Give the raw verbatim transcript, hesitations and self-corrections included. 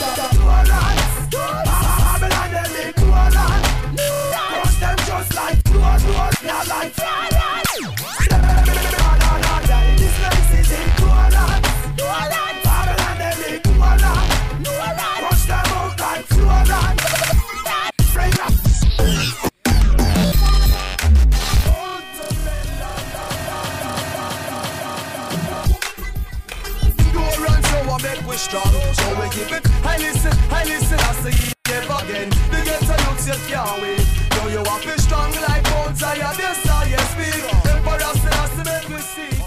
Babylon them big Roland. Crush them just like blood, blood, blood like Roland. This place is in Roland. Babylon them big Roland. Crush them out like Roland. Bring up. Make we strong, so we keep it. I listen, I listen, I see it never again. The ghetto looks you can't wait. Now you want to be strong like Mount Zion, yes, I yes, we. Emperor Selassie, make we see.